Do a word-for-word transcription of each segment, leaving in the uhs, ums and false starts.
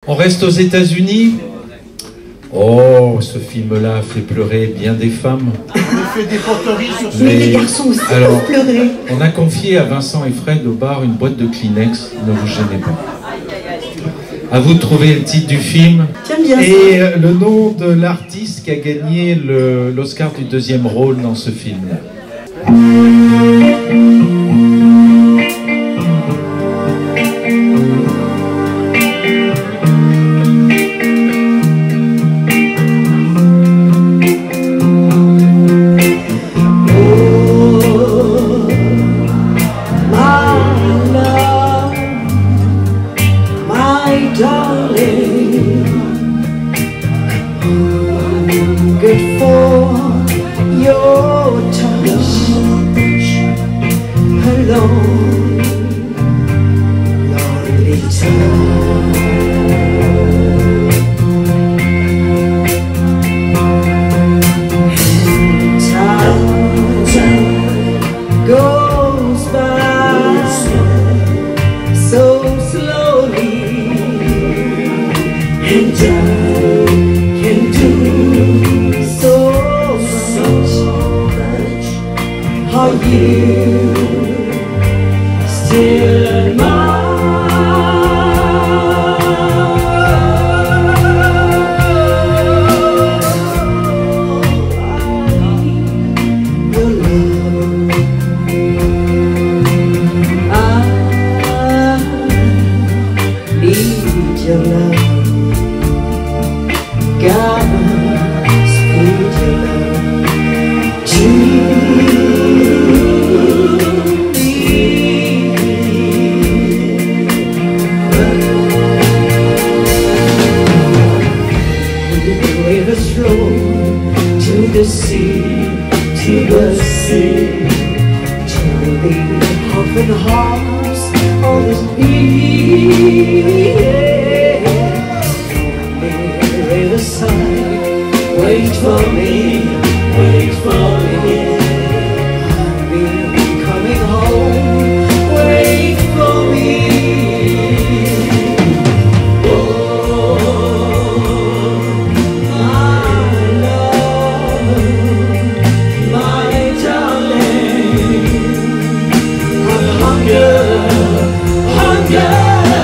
On reste aux États-Unis. Oh, ce film-là a fait pleurer bien des femmes. On fait des poteries sur ce Mais les garçons aussi Alors, peuvent pleurer. On a confié à Vincent et Fred au bar une boîte de Kleenex. Ne vous gênez pas. À vous de trouver le titre du film. J'aime bien ça. Et le nom de l'artiste qui a gagné le- l'Oscar du deuxième rôle dans ce film-là. Good for your touch alone, lonely time. Time, time goes by so slowly, and I can do so much. Are you still mine? Your love, I need your love. God, speed your love to me. The rivers flow to the sea, to the sea, to the open hearts on the sea. Riverside, wait for me, wait for me. I've been coming home, wait for me. Oh, my love, my darling, I hunger, hunger.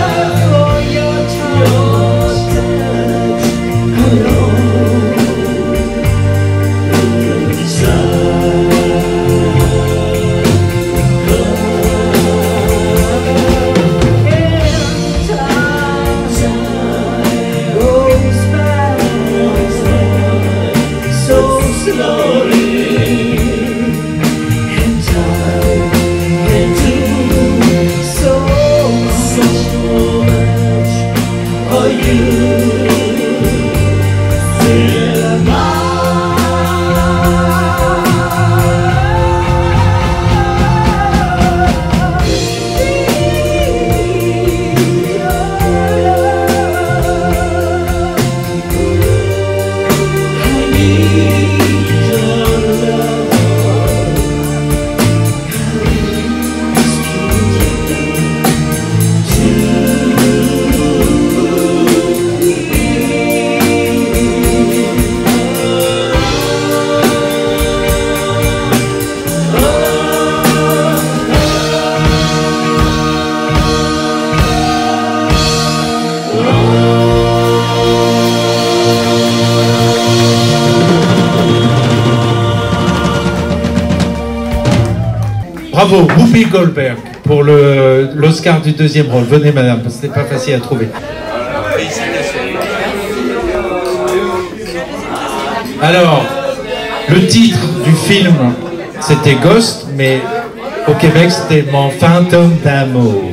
Bravo, Whoopi Goldberg, pour le- l'Oscar du deuxième rôle. Venez, madame, parce que c'était pas facile à trouver. Alors, le titre du film, c'était Ghost, mais au Québec, c'était Mon fantôme d'amour.